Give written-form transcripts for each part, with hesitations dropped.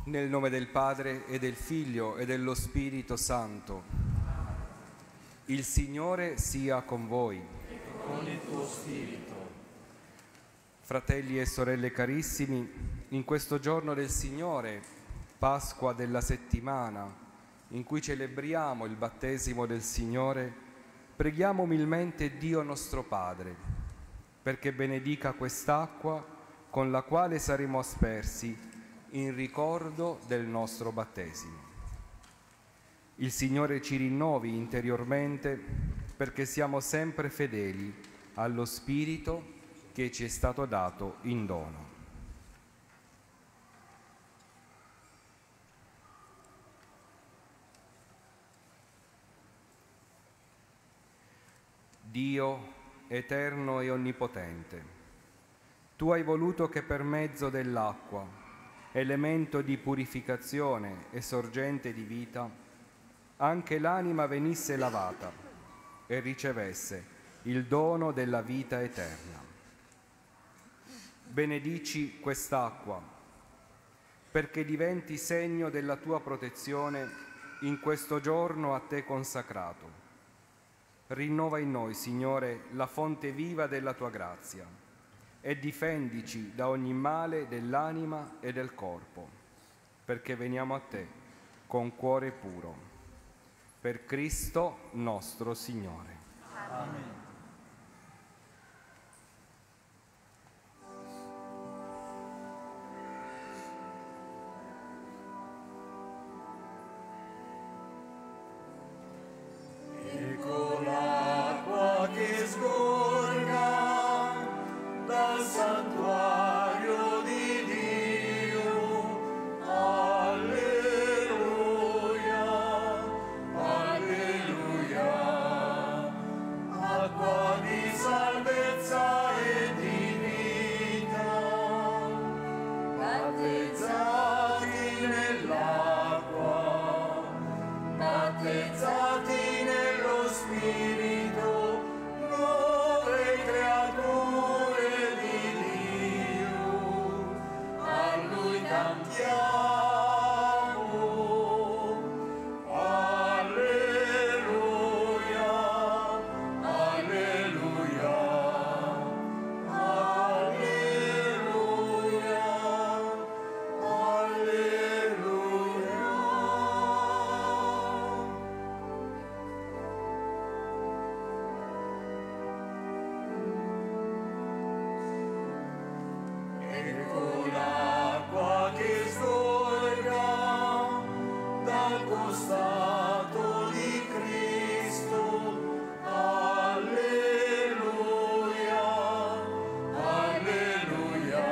Nel nome del Padre e del Figlio e dello Spirito Santo. Il Signore sia con voi. E con il tuo spirito. Fratelli e sorelle carissimi, in questo giorno del Signore, Pasqua della settimana, in cui celebriamo il battesimo del Signore, preghiamo umilmente Dio nostro Padre, perché benedica quest'acqua con la quale saremo aspersi in ricordo del nostro battesimo. Il Signore ci rinnovi interiormente perché siamo sempre fedeli allo Spirito che ci è stato dato in dono. Dio eterno e onnipotente, Tu hai voluto che per mezzo dell'acqua, elemento di purificazione e sorgente di vita, anche l'anima venisse lavata e ricevesse il dono della vita eterna. Benedici quest'acqua, perché diventi segno della Tua protezione in questo giorno a Te consacrato. Rinnova in noi, Signore, la fonte viva della Tua grazia e difendici da ogni male dell'anima e del corpo, perché veniamo a Te con cuore puro. Per Cristo nostro Signore. Amen. Ecco l'acqua che sgorga dal santuario di Dio. Alleluia, alleluia. Acqua di salvezza e di vita, battezzati nell'acqua, battezzati nello Spirito, nuove creature di Dio, a Lui cantiamo. Alleluia, alleluia, alleluia, alleluia. Ecco l'acqua che sgorga dal costato di Cristo. Alleluia, alleluia.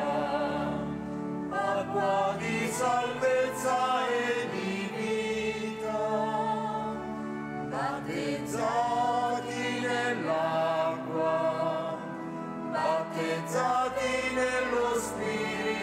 Acqua di salvezza e di vita, battezzati nell'acqua, battezzati nello Spirito,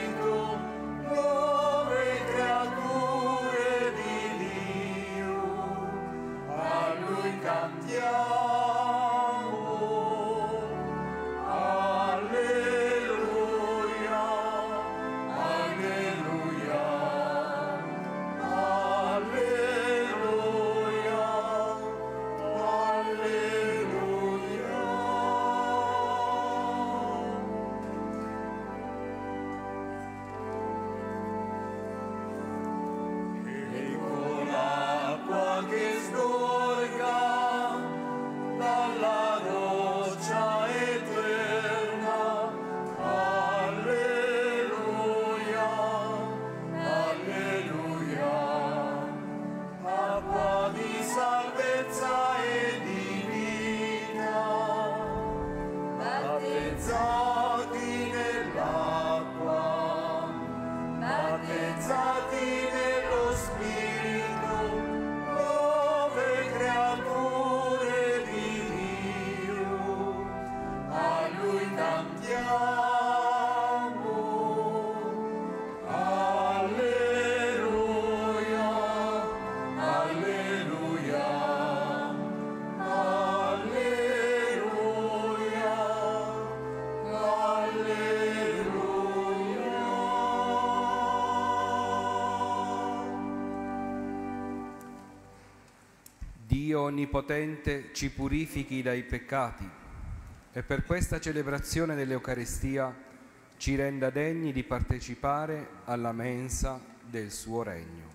Dio Onnipotente ci purifichi dai peccati e per questa celebrazione dell'Eucaristia ci renda degni di partecipare alla mensa del suo regno.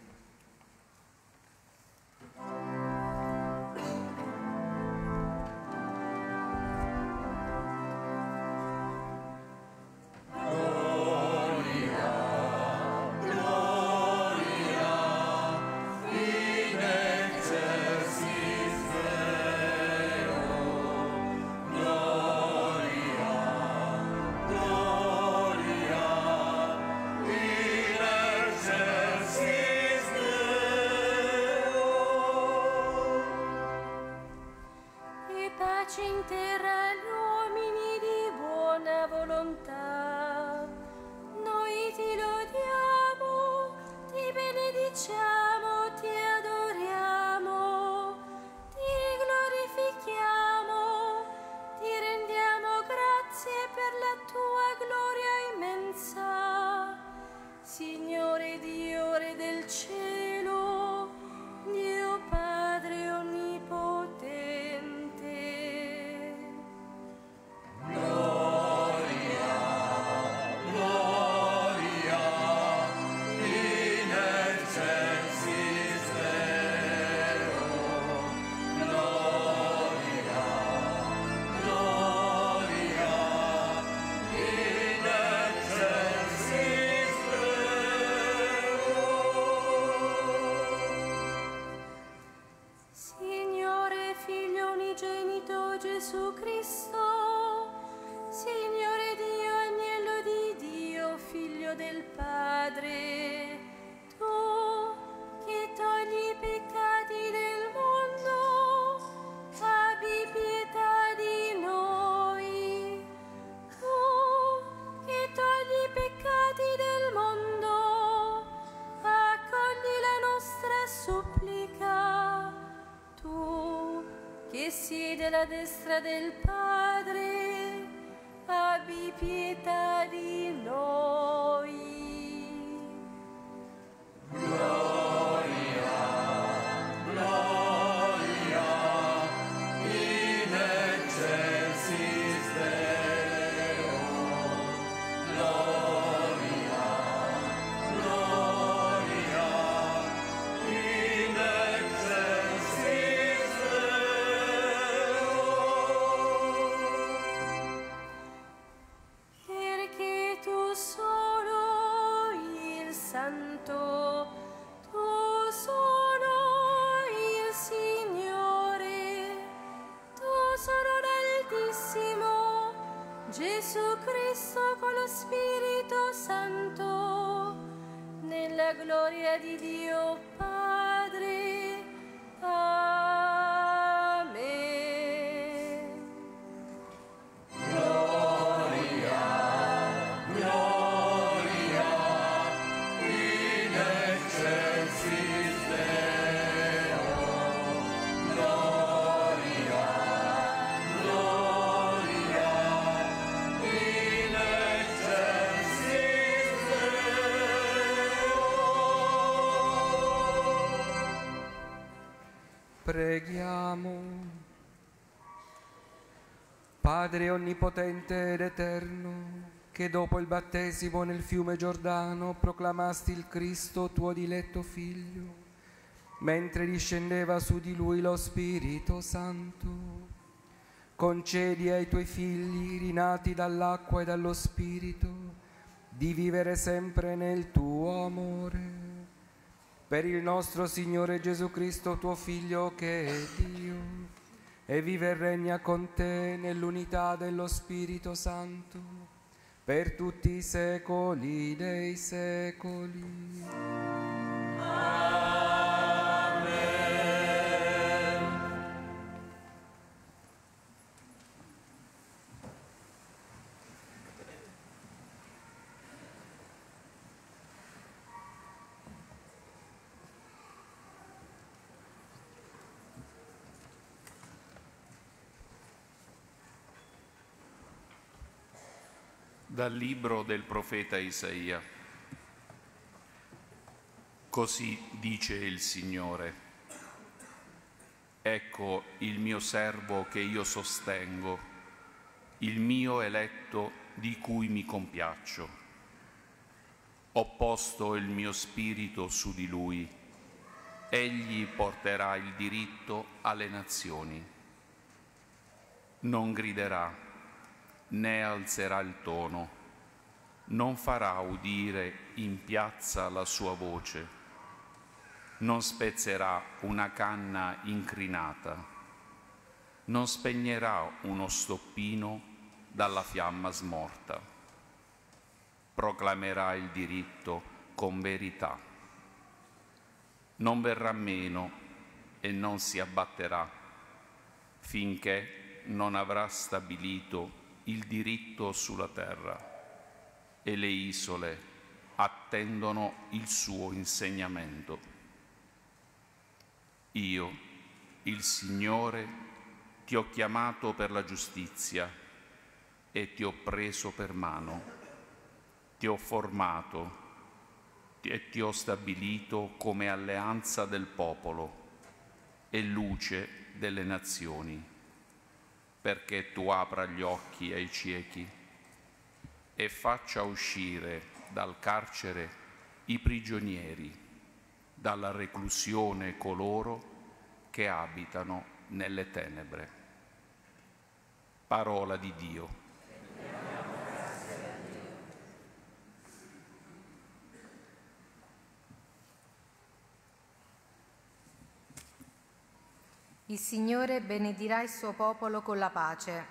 Pace in terra agli uomini di buona volontà. Noi ti lodiamo, ti benediciamo, ti adoriamo, ti glorifichiamo, ti rendiamo grazie per la tua gloria immensa. Signore Dio, Re del cielo, Dio Padre onnipotente. Signore Figlio unigenito Gesù Cristo, Signore Dio, Agnello di Dio, Figlio del Padre, tu che togli i peccati del mondo, abbi pietà di noi. Tu che togli i peccati del mondo, accogli la nostra supplica. Tu che siedi alla destra del Padre, abbi pietà di noi. Perché tu solo il Santo, tu solo il Signore, tu solo l'Altissimo, Gesù Cristo con lo Spirito Santo, nella gloria di Dio Padre. Amen. Preghiamo. Padre onnipotente ed eterno, che dopo il battesimo nel fiume Giordano proclamasti il Cristo tuo diletto Figlio, mentre discendeva su di lui lo Spirito Santo, concedi ai tuoi figli, rinati dall'acqua e dallo Spirito, di vivere sempre nel tuo amore. Per il nostro Signore Gesù Cristo, tuo Figlio, che è Dio, e vive e regna con te nell'unità dello Spirito Santo, per tutti i secoli dei secoli. Dal libro del profeta Isaia. Così dice il Signore: Ecco il mio servo che io sostengo, il mio eletto di cui mi compiaccio. Ho posto il mio spirito su di lui. Egli porterà il diritto alle nazioni. Non griderà, né alzerà il tono, non farà udire in piazza la sua voce. Non spezzerà una canna incrinata, non spegnerà uno stoppino dalla fiamma smorta. Proclamerà il diritto con verità. Non verrà meno e non si abbatterà finché non avrà stabilito il diritto sulla terra e le isole attendono il suo insegnamento. Io, il Signore, ti ho chiamato per la giustizia e ti ho preso per mano, ti ho formato e ti ho stabilito come alleanza del popolo e luce delle nazioni, perché tu apra gli occhi ai ciechi e faccia uscire dal carcere i prigionieri, dalla reclusione coloro che abitano nelle tenebre. Parola di Dio. Il Signore benedirà il suo popolo con la pace.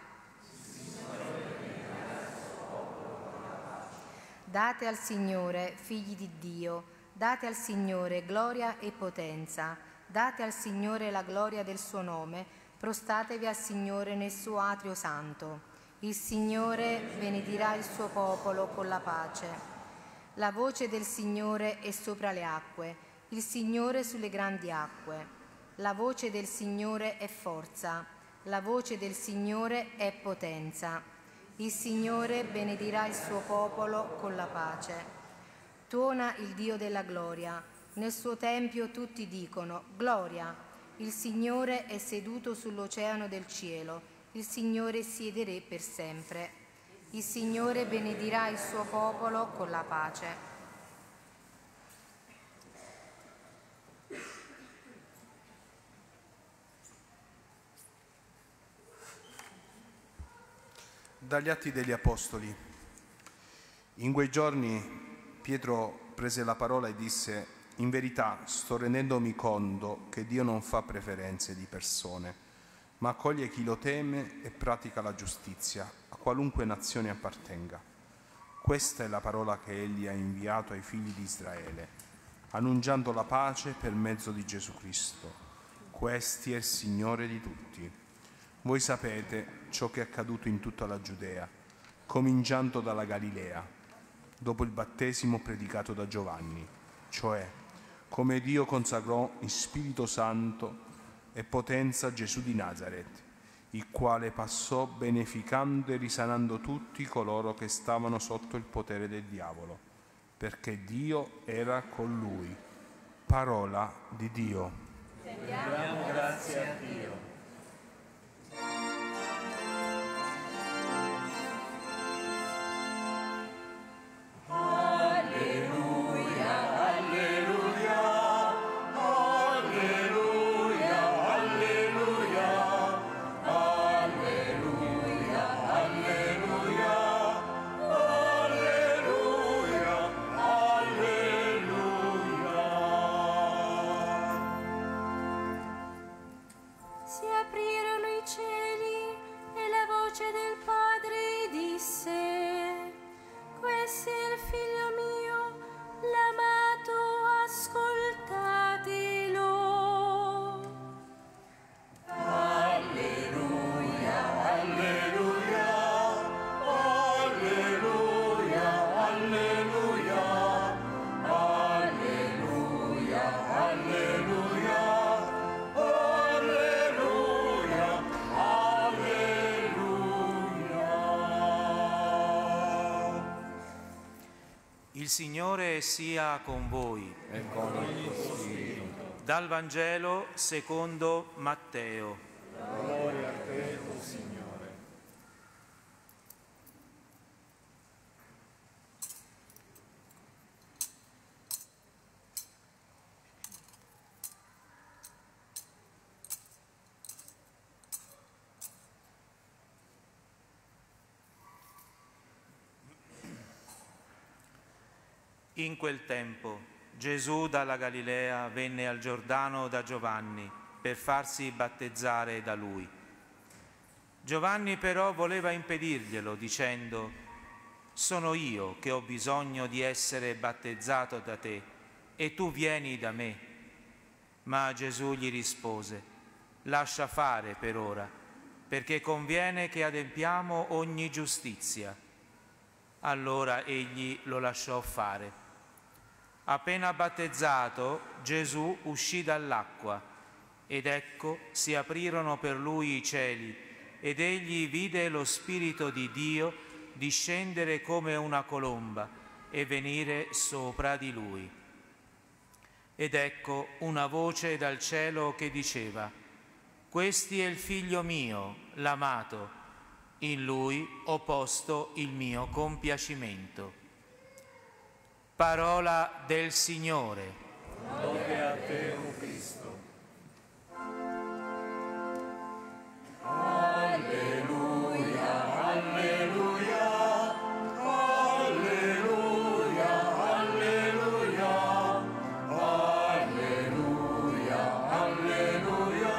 Date al Signore, figli di Dio, date al Signore gloria e potenza, date al Signore la gloria del suo nome, prostatevi al Signore nel suo atrio santo. Il Signore benedirà il suo popolo con la pace. La voce del Signore è sopra le acque, il Signore sulle grandi acque. La voce del Signore è forza, la voce del Signore è potenza. Il Signore benedirà il suo popolo con la pace. Tuona il Dio della gloria. Nel suo tempio tutti dicono: gloria. Il Signore è seduto sull'oceano del cielo. Il Signore siederà per sempre. Il Signore benedirà il suo popolo con la pace. Dagli Atti degli Apostoli. In quei giorni Pietro prese la parola e disse: in verità sto rendendomi conto che Dio non fa preferenze di persone, ma accoglie chi lo teme e pratica la giustizia, a qualunque nazione appartenga. Questa è la parola che Egli ha inviato ai figli di Israele, annunciando la pace per mezzo di Gesù Cristo. Questi è il Signore di tutti. Voi sapete ciò che è accaduto in tutta la Giudea, cominciando dalla Galilea, dopo il battesimo predicato da Giovanni, cioè come Dio consacrò in Spirito Santo e potenza Gesù di Nazaret, il quale passò beneficando e risanando tutti coloro che stavano sotto il potere del diavolo, perché Dio era con lui. Parola di Dio. Rendiamo grazie a Dio. Si aprirono i cieli e la voce del Padre disse: questo è il Figlio mio, l'amato, ascoltatelo. Alleluia, alleluia, alleluia, alleluia, alleluia, alleluia. Il Signore sia con voi. E con il tuo spirito. Dal Vangelo secondo Matteo. Gloria a te, o Signore. In quel tempo Gesù dalla Galilea venne al Giordano da Giovanni per farsi battezzare da lui. Giovanni però voleva impedirglielo dicendo: «Sono io che ho bisogno di essere battezzato da te e tu vieni da me». Ma Gesù gli rispose: «Lascia fare per ora, perché conviene che adempiamo ogni giustizia». Allora egli lo lasciò fare. Appena battezzato, Gesù uscì dall'acqua ed ecco si aprirono per lui i cieli ed egli vide lo Spirito di Dio discendere come una colomba e venire sopra di lui. Ed ecco una voce dal cielo che diceva: «Questi è il Figlio mio, l'amato, in lui ho posto il mio compiacimento». Parola del Signore. Lode a te, o Cristo. Alleluia, alleluia, alleluia, alleluia, alleluia, alleluia,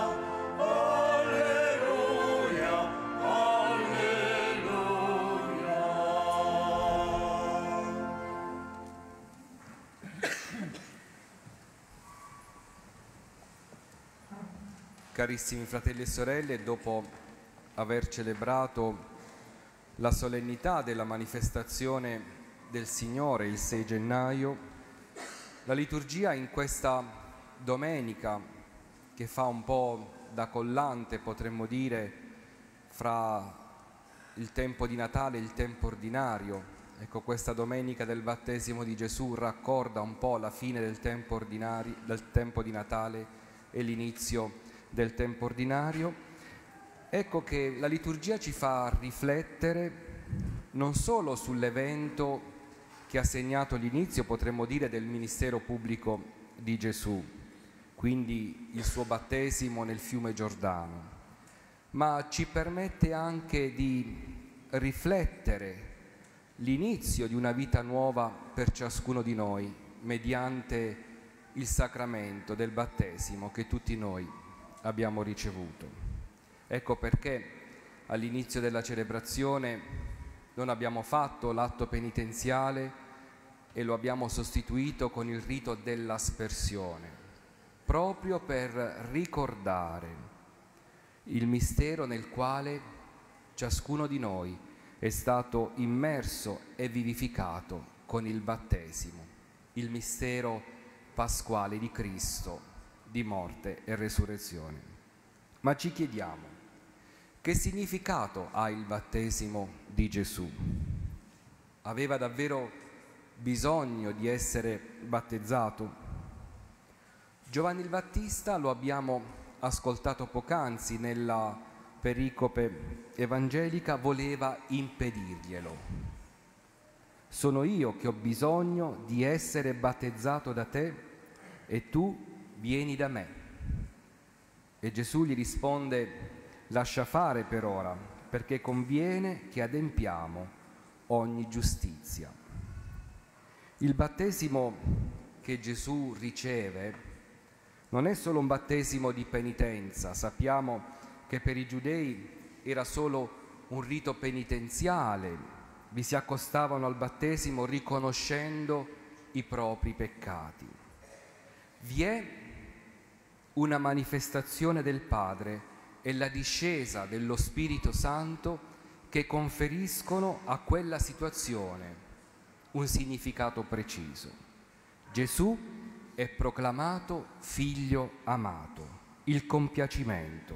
alleluia, Carissimi fratelli e sorelle, dopo aver celebrato la solennità della manifestazione del Signore il 6 gennaio, la liturgia in questa domenica, che fa un po' da collante, potremmo dire, fra il tempo di Natale e il tempo ordinario. Ecco, questa domenica del battesimo di Gesù raccorda un po' la fine del tempo ordinario, del tempo di Natale e l'inizio del tempo ordinario. Ecco che la liturgia ci fa riflettere non solo sull'evento che ha segnato l'inizio, potremmo dire, del ministero pubblico di Gesù, quindi il suo battesimo nel fiume Giordano, ma ci permette anche di riflettere l'inizio di una vita nuova per ciascuno di noi mediante il sacramento del battesimo che tutti noi abbiamo ricevuto. Ecco perché all'inizio della celebrazione non abbiamo fatto l'atto penitenziale e lo abbiamo sostituito con il rito dell'aspersione, proprio per ricordare il mistero nel quale ciascuno di noi è stato immerso e vivificato con il battesimo, il mistero pasquale di Cristo, di morte e resurrezione. Ma ci chiediamo, che significato ha il battesimo di Gesù? Aveva davvero bisogno di essere battezzato? Giovanni il Battista, lo abbiamo ascoltato poc'anzi nella pericope evangelica, voleva impedirglielo. Sono io che ho bisogno di essere battezzato da te e tu vieni da me. E Gesù gli risponde: lascia fare per ora, perché conviene che adempiamo ogni giustizia. Il battesimo che Gesù riceve non è solo un battesimo di penitenza. Sappiamo che per i giudei era solo un rito penitenziale, vi si accostavano al battesimo riconoscendo i propri peccati. Vi è una manifestazione del Padre e la discesa dello Spirito Santo che conferiscono a quella situazione un significato preciso. Gesù è proclamato figlio amato, il compiacimento.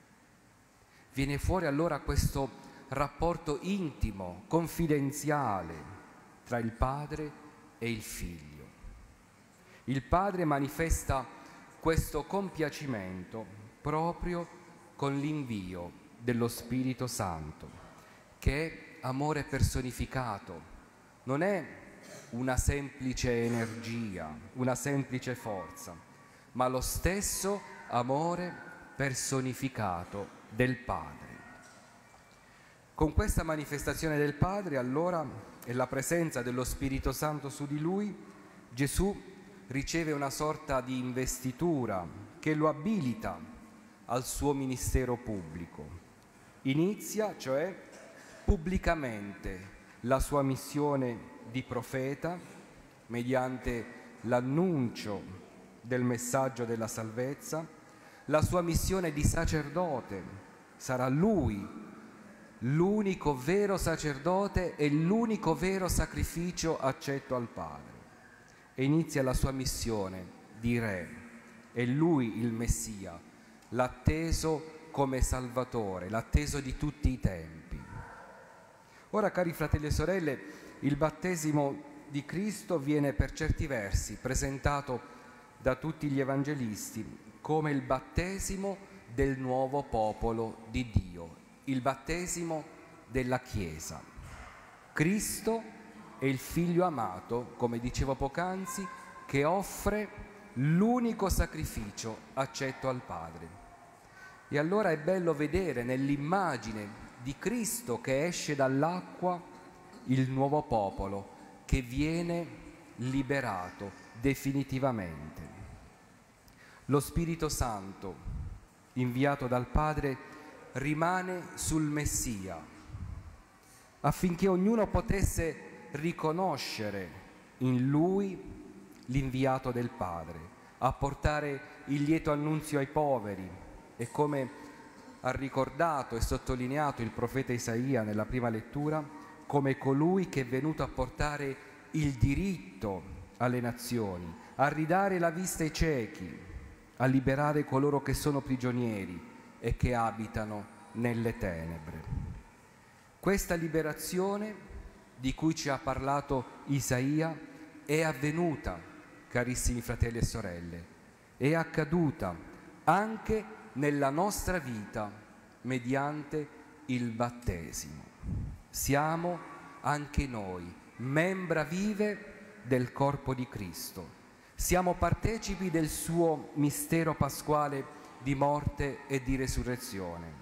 Viene fuori allora questo rapporto intimo, confidenziale tra il Padre e il Figlio. Il Padre manifesta questo compiacimento proprio con l'invio dello Spirito Santo, che è amore personificato, non è una semplice energia, una semplice forza, ma lo stesso amore personificato del Padre. Con questa manifestazione del Padre, allora, e la presenza dello Spirito Santo su di lui, Gesù riceve una sorta di investitura che lo abilita al suo ministero pubblico. Inizia, cioè, pubblicamente la sua missione di profeta mediante l'annuncio del messaggio della salvezza, la sua missione di sacerdote. Sarà lui l'unico vero sacerdote e l'unico vero sacrificio accetto al Padre. E inizia la sua missione di re. È lui il Messia, l'atteso come Salvatore, l'atteso di tutti i tempi. Ora, cari fratelli e sorelle, il battesimo di Cristo viene per certi versi presentato da tutti gli evangelisti come il battesimo del nuovo popolo di Dio, il battesimo della Chiesa. Cristo è il Figlio amato, come dicevo poc'anzi, che offre l'unico sacrificio accetto al Padre. E allora è bello vedere nell'immagine di Cristo che esce dall'acqua il nuovo popolo che viene liberato definitivamente. Lo Spirito Santo, inviato dal Padre, rimane sul Messia, affinché ognuno potesse riconoscere in lui l'inviato del Padre, a portare il lieto annunzio ai poveri, e come ha ricordato e sottolineato il profeta Isaia nella prima lettura, come colui che è venuto a portare il diritto alle nazioni, a ridare la vista ai ciechi, a liberare coloro che sono prigionieri e che abitano nelle tenebre. Questa liberazione di cui ci ha parlato Isaia è avvenuta, carissimi fratelli e sorelle, è accaduta anche nella nostra vita mediante il battesimo. Siamo anche noi membra vive del corpo di Cristo. Siamo partecipi del suo mistero pasquale di morte e di resurrezione.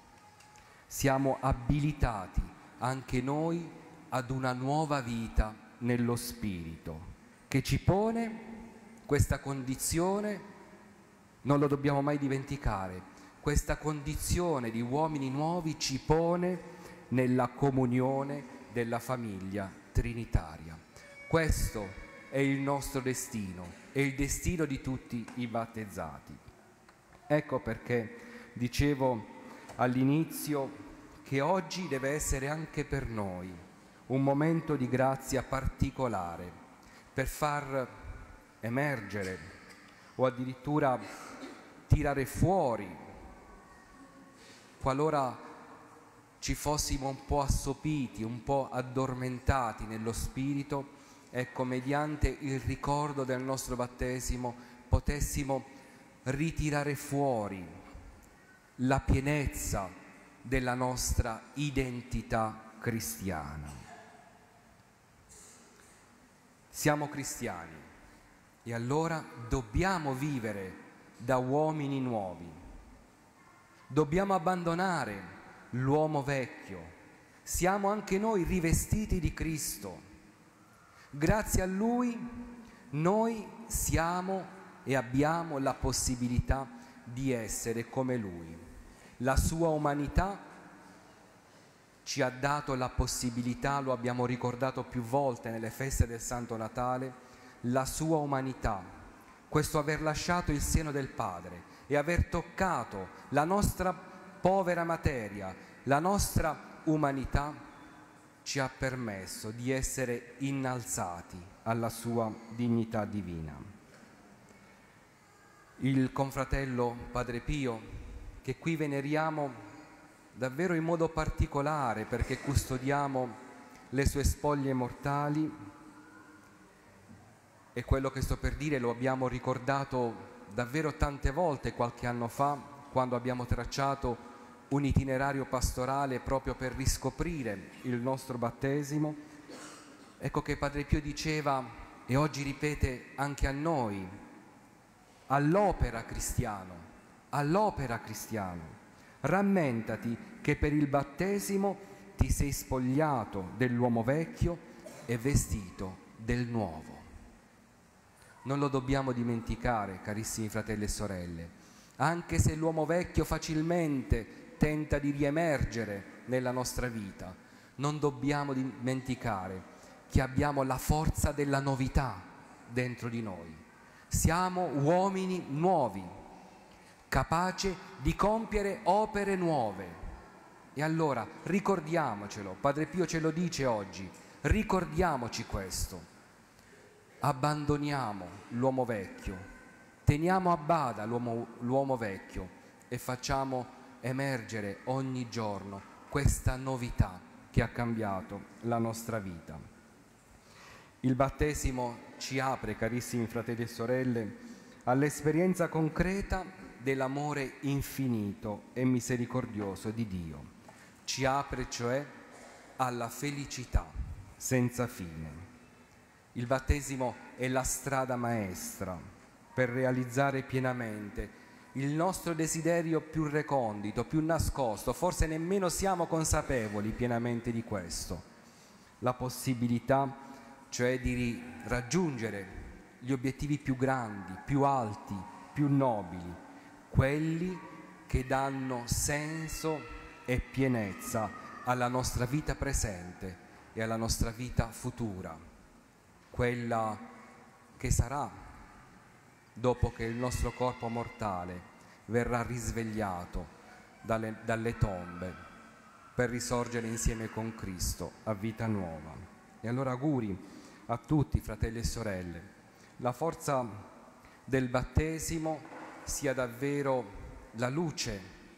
Siamo abilitati anche noi ad una nuova vita nello Spirito, che ci pone questa condizione, non lo dobbiamo mai dimenticare, questa condizione di uomini nuovi ci pone nella comunione della famiglia trinitaria. Questo è il nostro destino, è il destino di tutti i battezzati. Ecco perché dicevo all'inizio che oggi deve essere anche per noi un momento di grazia particolare per far emergere o addirittura tirare fuori, qualora ci fossimo un po' assopiti, un po' addormentati nello spirito, ecco, mediante il ricordo del nostro battesimo potessimo ritirare fuori la pienezza della nostra identità cristiana. Siamo cristiani e allora dobbiamo vivere da uomini nuovi. Dobbiamo abbandonare l'uomo vecchio. Siamo anche noi rivestiti di Cristo. Grazie a Lui noi siamo e abbiamo la possibilità di essere come Lui. La sua umanità ci ha dato la possibilità, lo abbiamo ricordato più volte nelle feste del Santo Natale, la sua umanità, questo aver lasciato il seno del Padre e aver toccato la nostra povera materia, la nostra umanità, ci ha permesso di essere innalzati alla sua dignità divina. Il confratello Padre Pio, che qui veneriamo davvero in modo particolare perché custodiamo le sue spoglie mortali, e quello che sto per dire lo abbiamo ricordato davvero tante volte qualche anno fa, quando abbiamo tracciato un itinerario pastorale proprio per riscoprire il nostro battesimo, ecco che Padre Pio diceva, e oggi ripete anche a noi, all'opera cristiano, rammentati che per il battesimo ti sei spogliato dell'uomo vecchio e vestito del nuovo. Non lo dobbiamo dimenticare, carissimi fratelli e sorelle, anche se l'uomo vecchio facilmente tenta di riemergere nella nostra vita, non dobbiamo dimenticare che abbiamo la forza della novità dentro di noi. Siamo uomini nuovi, capaci di compiere opere nuove. E allora ricordiamocelo, Padre Pio ce lo dice oggi, ricordiamoci questo. Abbandoniamo l'uomo vecchio, teniamo a bada l'uomo vecchio e facciamo emergere ogni giorno questa novità che ha cambiato la nostra vita. Il battesimo ci apre, carissimi fratelli e sorelle, all'esperienza concreta dell'amore infinito e misericordioso di Dio. Ci apre cioè alla felicità senza fine. Il battesimo è la strada maestra per realizzare pienamente il nostro desiderio più recondito, più nascosto, forse nemmeno siamo consapevoli pienamente di questo, la possibilità cioè di raggiungere gli obiettivi più grandi, più alti, più nobili, quelli che danno senso e pienezza alla nostra vita presente e alla nostra vita futura, quella che sarà dopo che il nostro corpo mortale verrà risvegliato dalle tombe per risorgere insieme con Cristo a vita nuova. E allora auguri a tutti, fratelli e sorelle, la forza del battesimo sia davvero la luce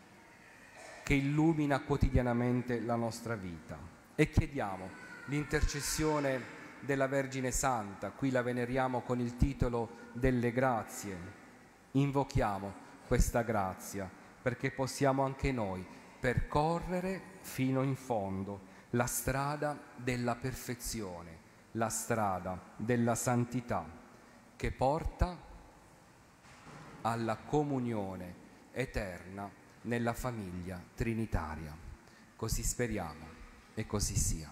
che illumina quotidianamente la nostra vita. E chiediamo l'intercessione della Vergine Santa, qui la veneriamo con il titolo delle grazie. Invochiamo questa grazia perché possiamo anche noi percorrere fino in fondo la strada della perfezione, la strada della santità che porta alla comunione eterna nella famiglia trinitaria. Così speriamo e così sia.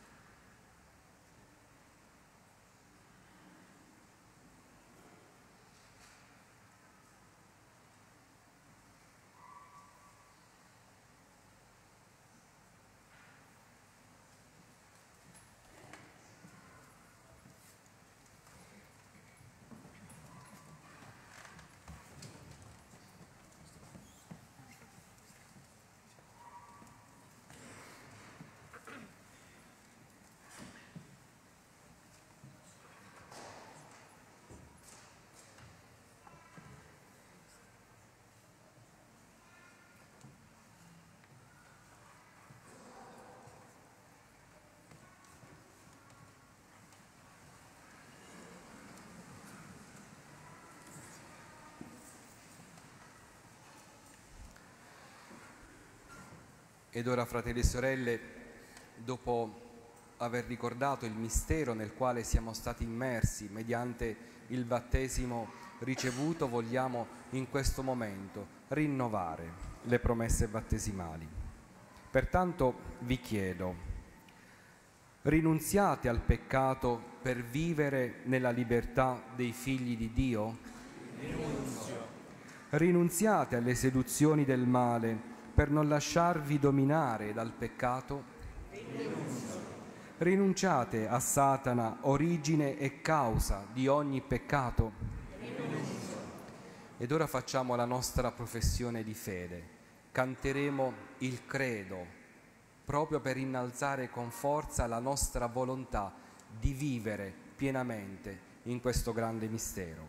Ed ora, fratelli e sorelle, dopo aver ricordato il mistero nel quale siamo stati immersi mediante il battesimo ricevuto, vogliamo in questo momento rinnovare le promesse battesimali. Pertanto vi chiedo, rinunziate al peccato per vivere nella libertà dei figli di Dio? Rinunzio. Rinunziate alle seduzioni del male per non lasciarvi dominare dal peccato? Rinunzio. Rinunciate a Satana, origine e causa di ogni peccato? Rinunzio. Ed ora facciamo la nostra professione di fede. Canteremo il credo, proprio per innalzare con forza la nostra volontà di vivere pienamente in questo grande mistero.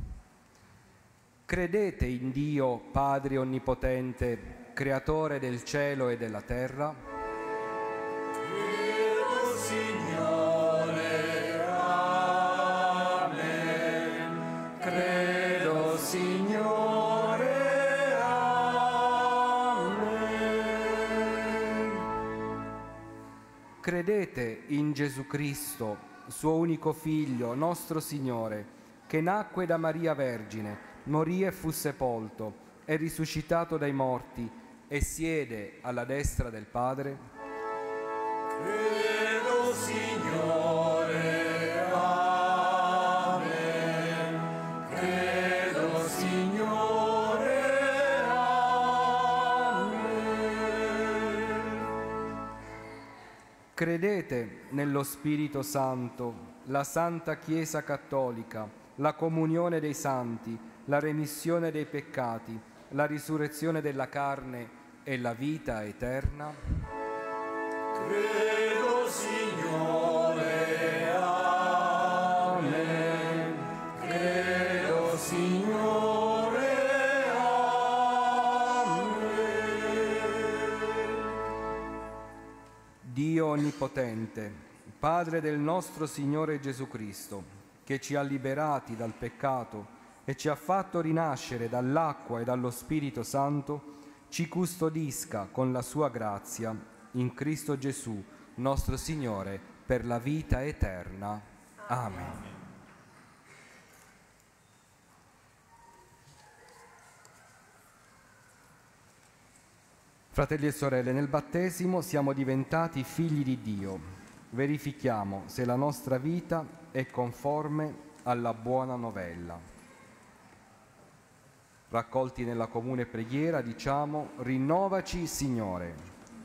Credete in Dio, Padre Onnipotente, Creatore del cielo e della terra? Credo, Signore, Amen. Credo, Signore. credete in Gesù Cristo, suo unico Figlio, nostro Signore, che nacque da Maria Vergine, morì e fu sepolto, è risuscitato dai morti e siede alla destra del Padre? Credo, Signore, amen. Credo, Signore, amen. Credete nello Spirito Santo, la Santa Chiesa Cattolica, la comunione dei santi, la remissione dei peccati, la risurrezione della carne e la vita eterna? Credo, Signore, amen. Credo, Signore, amen. Dio Onnipotente, Padre del nostro Signore Gesù Cristo, che ci ha liberati dal peccato e ci ha fatto rinascere dall'acqua e dallo Spirito Santo, ci custodisca con la sua grazia in Cristo Gesù, nostro Signore, per la vita eterna. Amen. Fratelli e sorelle, nel battesimo siamo diventati figli di Dio. Verifichiamo se la nostra vita è conforme alla buona novella. Raccolti nella comune preghiera diciamo: rinnovaci, Signore.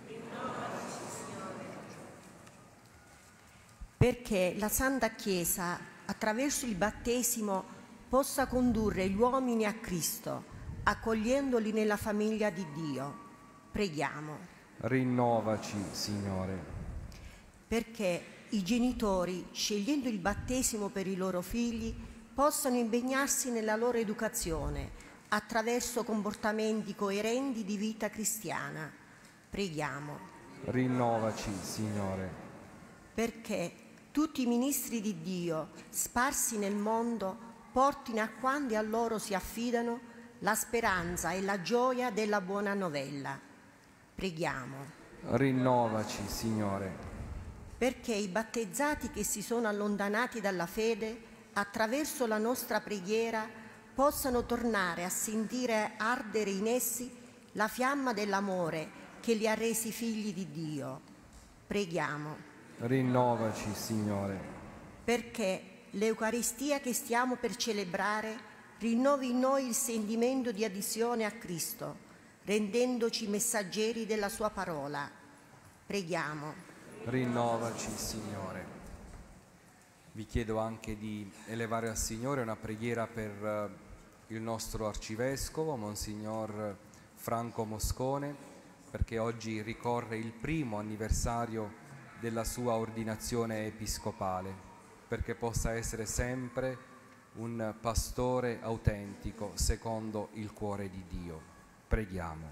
Perché la Santa Chiesa, attraverso il battesimo, possa condurre gli uomini a Cristo, accogliendoli nella famiglia di Dio. Preghiamo. Rinnovaci, Signore. Perché i genitori, scegliendo il battesimo per i loro figli, possano impegnarsi nella loro educazione attraverso comportamenti coerenti di vita cristiana. Preghiamo. Rinnovaci, Signore. Perché tutti i ministri di Dio, sparsi nel mondo, portino a quanti a loro si affidano la speranza e la gioia della buona novella. Preghiamo. Rinnovaci, Signore. Perché i battezzati che si sono allontanati dalla fede, attraverso la nostra preghiera, possano tornare a sentire ardere in essi la fiamma dell'amore che li ha resi figli di Dio. Preghiamo. Rinnovaci, Signore. Perché l'Eucaristia che stiamo per celebrare rinnovi in noi il sentimento di adesione a Cristo, rendendoci messaggeri della sua parola. Preghiamo. Rinnovaci, Signore. Vi chiedo anche di elevare al Signore una preghiera per il nostro arcivescovo, Monsignor Franco Moscone, perché oggi ricorre il primo anniversario della sua ordinazione episcopale, perché possa essere sempre un pastore autentico secondo il cuore di Dio. Preghiamo.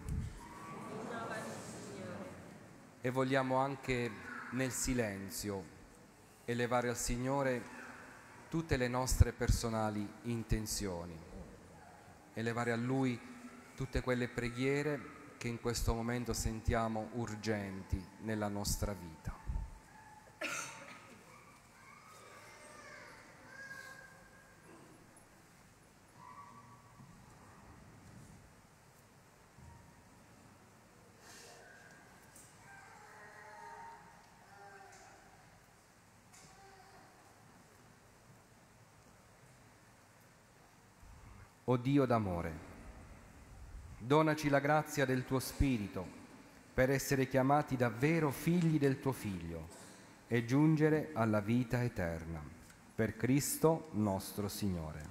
E vogliamo anche nel silenzio elevare al Signore tutte le nostre personali intenzioni, elevare a Lui tutte quelle preghiere che in questo momento sentiamo urgenti nella nostra vita. O Dio d'amore, donaci la grazia del tuo Spirito per essere chiamati davvero figli del tuo Figlio e giungere alla vita eterna. Per Cristo nostro Signore.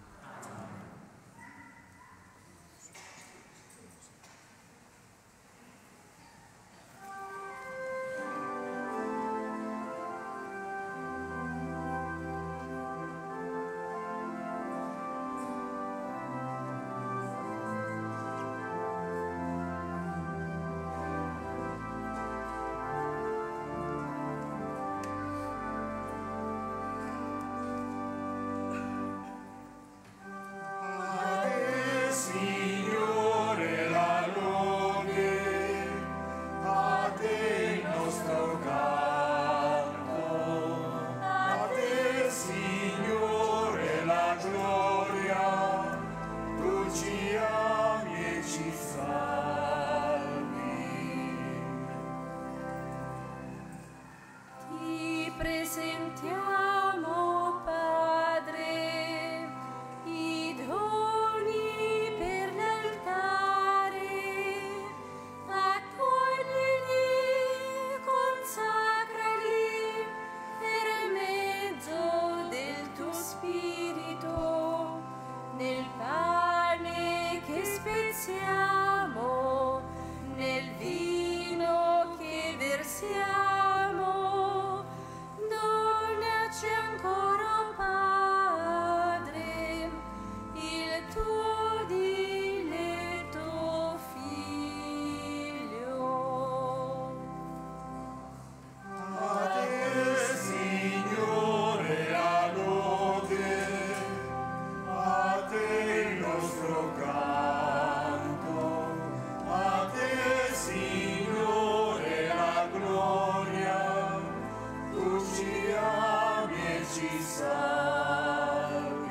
ci salvi.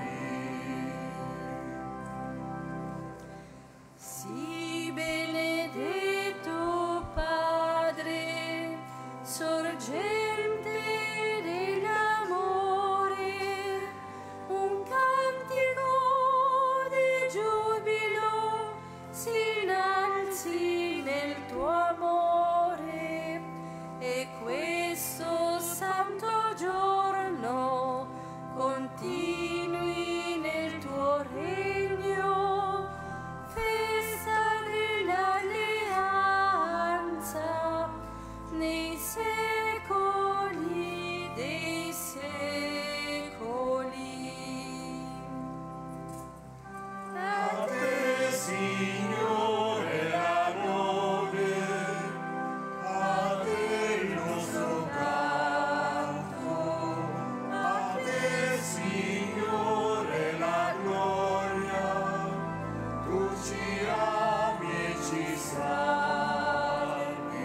Sii benedetto Padre, sorgente dell'amore, un cantico di giubilo si innalzi nel tuo amore, e questo santo giorno continui nel tuo regno, festa dell'alleanza nei secoli dei secoli. A te, Signore, la lode, a te il nostro canto, a te, Signore, la gloria, tu ci ami e ci salvi.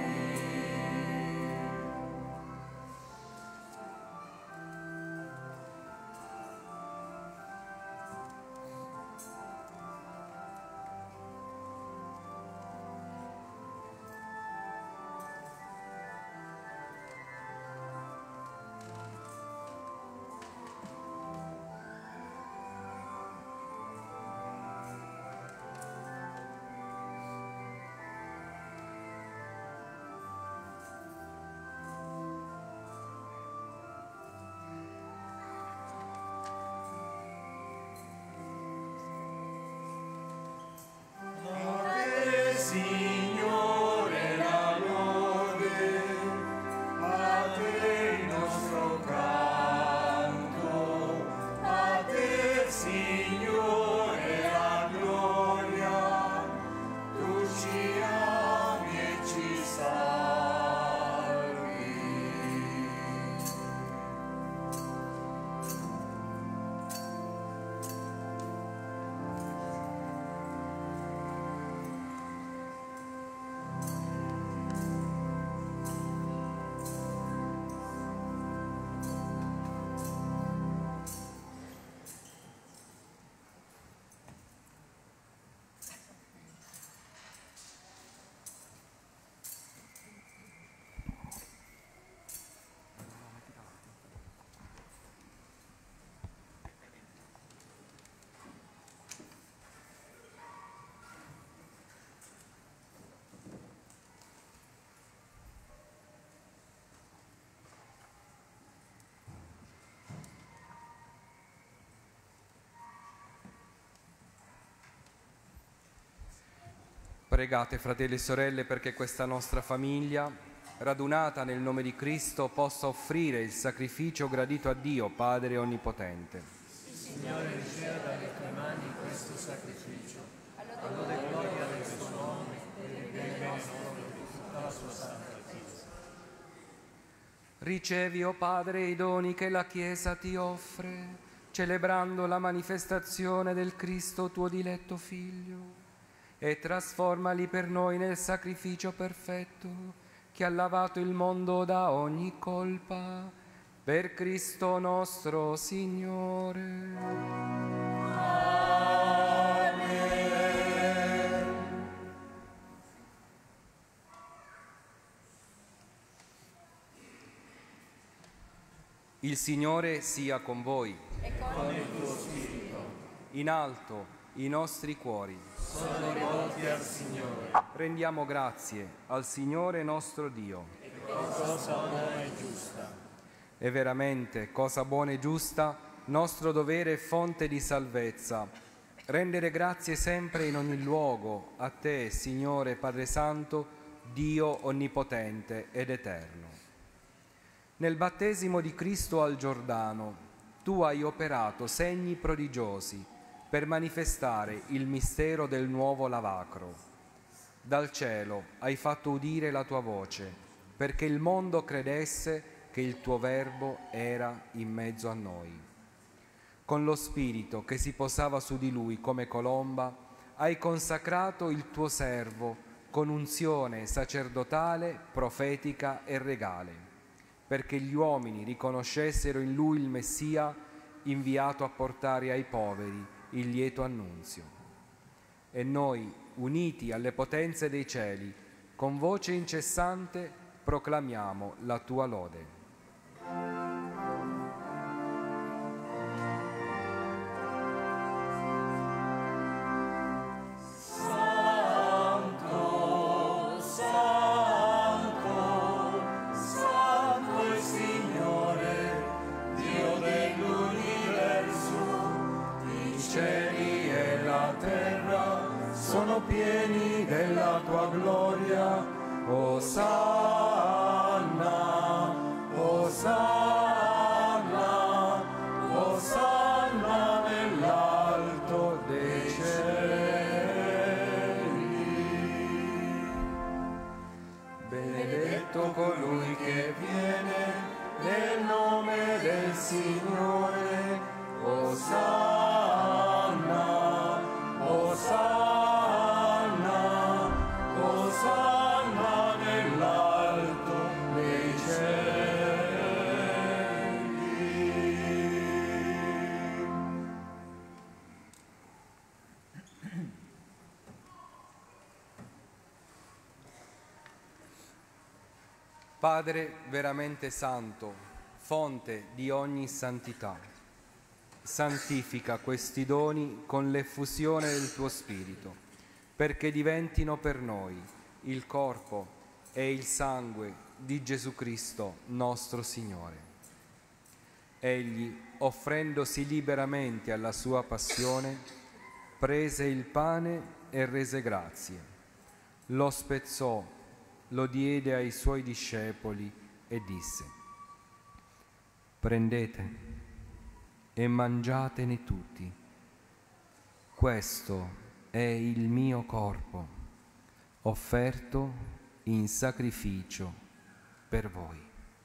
A te, Signore, la lode, a te il nostro canto, a te, Signore, la gloria, tu ci ami e ci salvi. Pregate, fratelli e sorelle, perché questa nostra famiglia, radunata nel nome di Cristo, possa offrire il sacrificio gradito a Dio, Padre Onnipotente. Signore, riceva dalle tue mani questo sacrificio, all'ode e gloria del suo nome e del bene nostro di tutta la sua santa Chiesa. Ricevi, o Padre, i doni che la Chiesa ti offre, celebrando la manifestazione del Cristo, tuo diletto Figlio, e trasformali per noi nel sacrificio perfetto che ha lavato il mondo da ogni colpa. Per Cristo nostro Signore. Amen. Il Signore sia con voi. E con il tuo spirito. In alto i nostri cuori. Sono rivolti al Signore. Rendiamo grazie al Signore nostro Dio. E cosa buona e giusta. È veramente cosa buona e giusta, nostro dovere e fonte di salvezza, rendere grazie sempre in ogni luogo a Te, Signore Padre Santo, Dio onnipotente ed eterno. Nel battesimo di Cristo al Giordano, Tu hai operato segni prodigiosi per manifestare il mistero del nuovo lavacro. Dal cielo hai fatto udire la Tua voce, perché il mondo credesse che il Tuo Verbo era in mezzo a noi. Con lo Spirito che si posava su di Lui come colomba, hai consacrato il Tuo servo con unzione sacerdotale, profetica e regale. perché gli uomini riconoscessero in lui il Messia inviato a portare ai poveri il lieto annunzio. E noi, uniti alle potenze dei cieli, con voce incessante proclamiamo la tua lode. Pieni della tua gloria, Osanna, Osanna, Osanna nell'alto dei cieli. Benedetto colui che viene nel nome del Signore, Osanna, Osanna. Osanna nell'alto dei cieli. Padre veramente santo, fonte di ogni santità, santifica questi doni con l'effusione del tuo Spirito, perché diventino per noi il corpo e il sangue di Gesù Cristo, nostro Signore. Egli, offrendosi liberamente alla sua passione, prese il pane e rese grazie. Lo spezzò, lo diede ai suoi discepoli e disse: «Prendete e mangiatene tutti. Questo è il mio corpo, offerto in sacrificio per voi».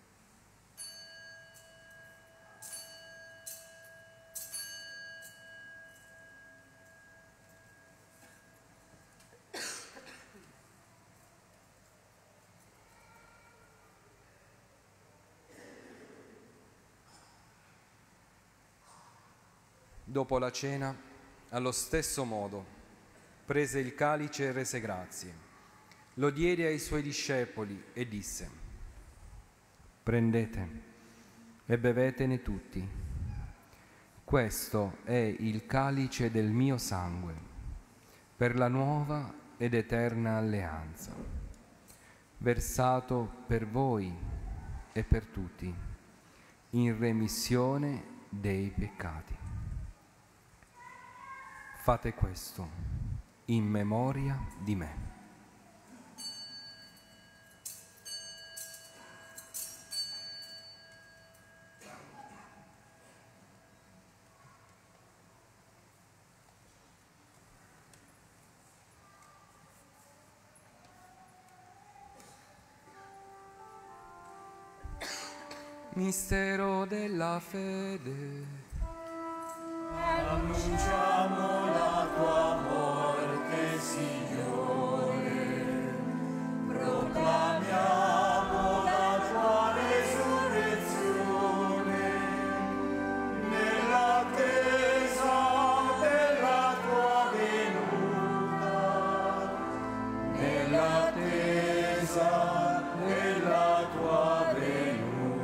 Dopo la cena, allo stesso modo, prese il calice e rese grazie. Lo diede ai suoi discepoli e disse: «Prendete e bevetene tutti. Questo è il calice del mio sangue, per la nuova ed eterna alleanza, versato per voi e per tutti, in remissione dei peccati. Fate questo in memoria di me». Mistero della fede. Annunciamo la tua morte, Signore, proclamiamo la tua resurrezione, nell'attesa della tua venuta, nell'attesa della tua venuta.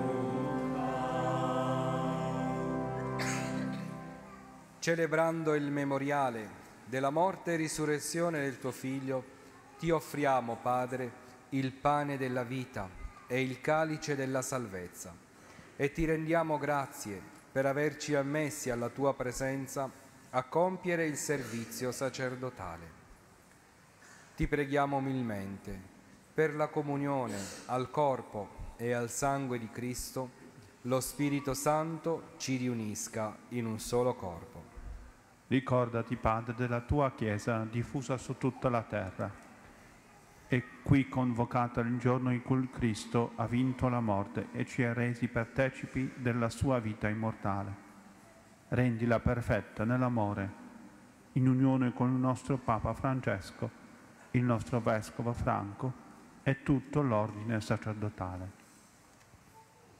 Celebrando il memoriale della morte e risurrezione del tuo Figlio, ti offriamo, Padre, il pane della vita e il calice della salvezza, e ti rendiamo grazie per averci ammessi alla tua presenza a compiere il servizio sacerdotale. Ti preghiamo umilmente per la comunione al corpo e al sangue di Cristo, lo Spirito Santo ci riunisca in un solo corpo. Ricordati, Padre, della tua Chiesa diffusa su tutta la terra e qui convocata il giorno in cui Cristo ha vinto la morte e ci ha resi partecipi della sua vita immortale. Rendila perfetta nell'amore, in unione con il nostro Papa Francesco, il nostro Vescovo Franco e tutto l'ordine sacerdotale.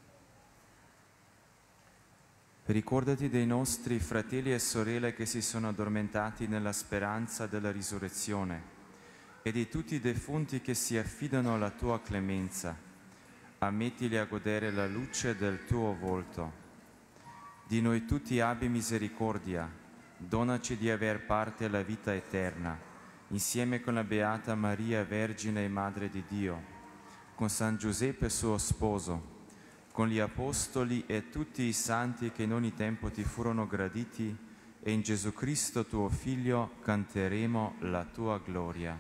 Ricordati dei nostri fratelli e sorelle che si sono addormentati nella speranza della risurrezione e di tutti i defunti che si affidano alla tua clemenza. Ammettili a godere la luce del tuo volto. Di noi tutti abbi misericordia, donaci di aver parte alla vita eterna, insieme con la Beata Maria, Vergine e Madre di Dio, con San Giuseppe suo sposo, con gli Apostoli e tutti i santi che in ogni tempo ti furono graditi, e in Gesù Cristo tuo Figlio canteremo la tua gloria.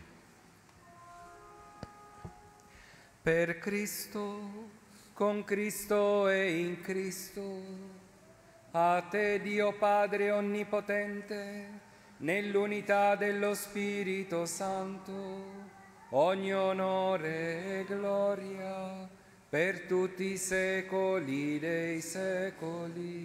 Per Cristo, con Cristo e in Cristo, a te Dio Padre Onnipotente, nell'unità dello Spirito Santo, ogni onore e gloria per tutti i secoli dei secoli.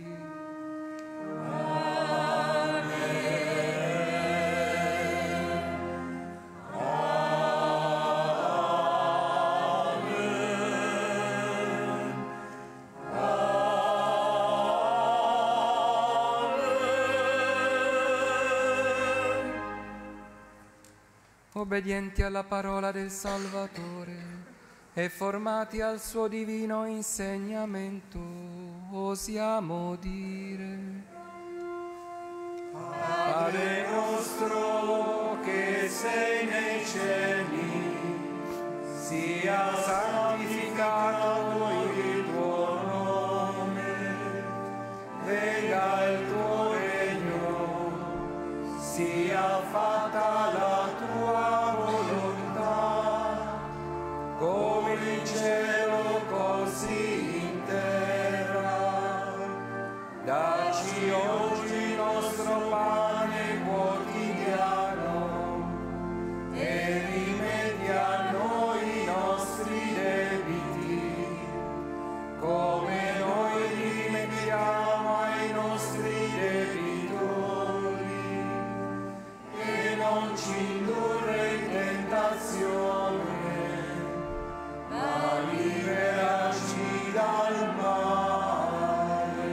Obbedienti alla parola del Salvatore e formati al suo divino insegnamento, osiamo dire: Padre nostro che sei nei cieli, sia santificato il tuo nome, venga il tuo regno, sia fatta la tua volontà, come in cielo così in terra. Dacci oggi il nostro pane quotidiano e rimetti a noi i nostri debiti, come noi rimettiamo ai nostri debitori, e non ci indurre in tentazione, ma liberaci dal male.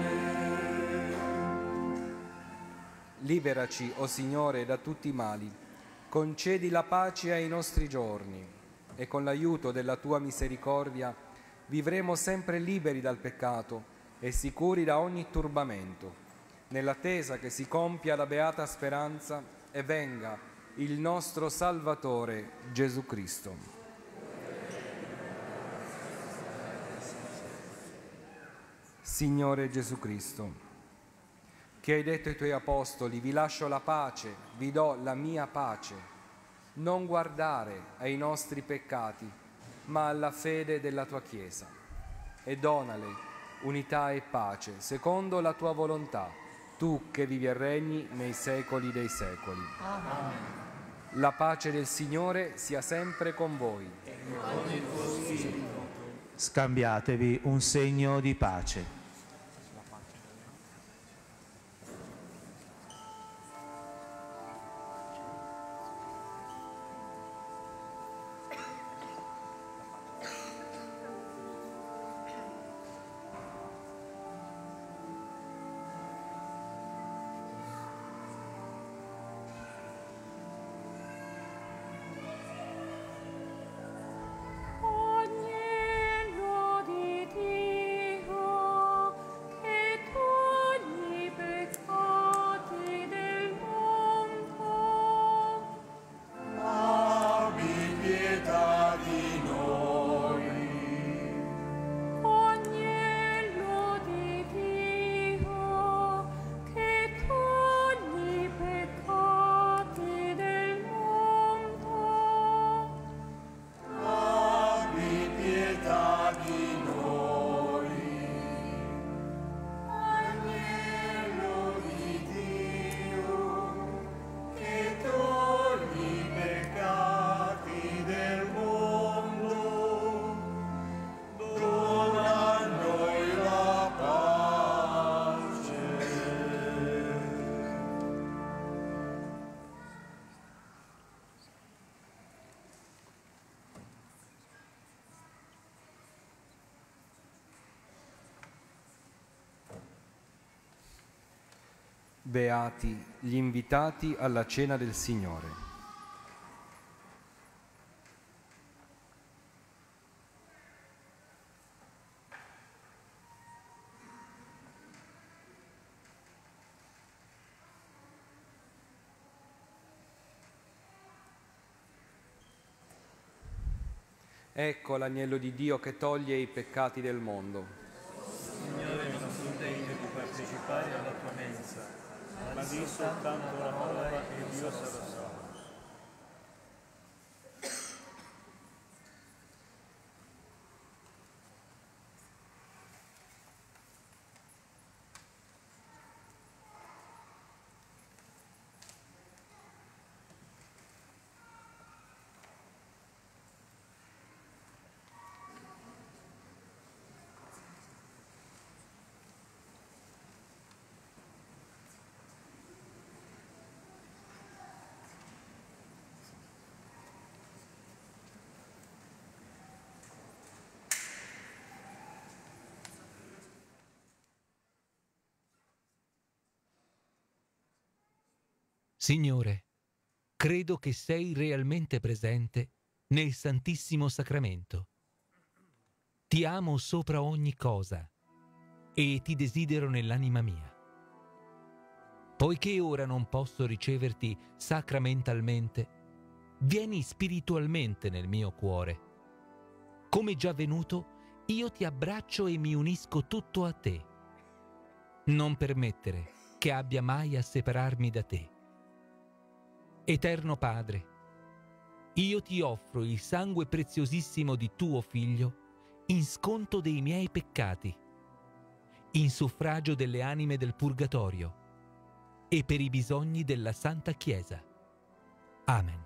Liberaci, o Signore, da tutti i mali, concedi la pace ai nostri giorni e con l'aiuto della tua misericordia vivremo sempre liberi dal peccato e sicuri da ogni turbamento, nell'attesa che si compia la beata speranza e venga il nostro Salvatore Gesù Cristo. Signore Gesù Cristo, che hai detto ai tuoi apostoli: vi lascio la pace, vi do la mia pace, non guardare ai nostri peccati, ma alla fede della tua Chiesa, e donale unità e pace, secondo la tua volontà, tu che vivi e regni nei secoli dei secoli. Amen. La pace del Signore sia sempre con voi. E con il tuo spirito. Scambiatevi un segno di pace. Agnello di Dio, Beati gli invitati alla cena del Signore. Ecco l'agnello di Dio che toglie i peccati del mondo. Signore, non sono degno di partecipare alla tua mensa, ma di soltanto la parola e Dio sarà salvo. Signore, credo che sei realmente presente nel Santissimo Sacramento. Ti amo sopra ogni cosa e ti desidero nell'anima mia. Poiché ora non posso riceverti sacramentalmente, vieni spiritualmente nel mio cuore. Come già venuto, io ti abbraccio e mi unisco tutto a te. Non permettere che abbia mai a separarmi da te. Eterno Padre, io ti offro il sangue preziosissimo di tuo Figlio in sconto dei miei peccati, in suffragio delle anime del Purgatorio e per i bisogni della Santa Chiesa. Amen.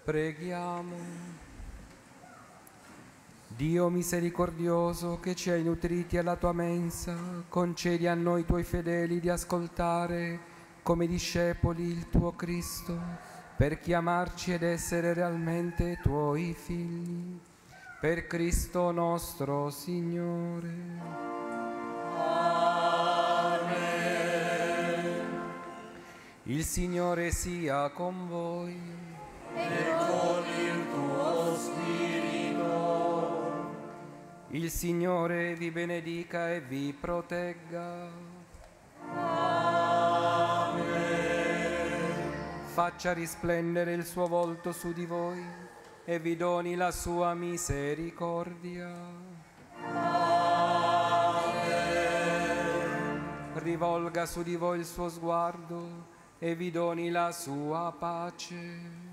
Preghiamo. Dio misericordioso, che ci hai nutriti alla tua mensa, concedi a noi tuoi fedeli di ascoltare come discepoli il tuo Cristo, per chiamarci ed essere realmente tuoi figli. Per Cristo nostro Signore. Amen. Il Signore sia con voi. E con il tuo spirito. Il Signore vi benedica e vi protegga. Amen. Faccia risplendere il suo volto su di voi e vi doni la sua misericordia. Amen. Rivolga su di voi il suo sguardo e vi doni la sua pace.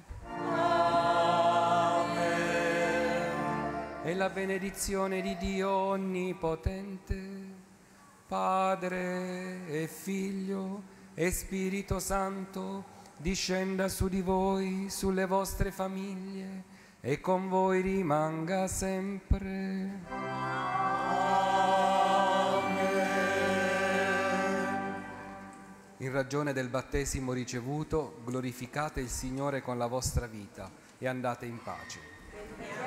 E la benedizione di Dio Onnipotente, Padre e Figlio e Spirito Santo, discenda su di voi, sulle vostre famiglie e con voi rimanga sempre. In ragione del battesimo ricevuto, glorificate il Signore con la vostra vita e andate in pace.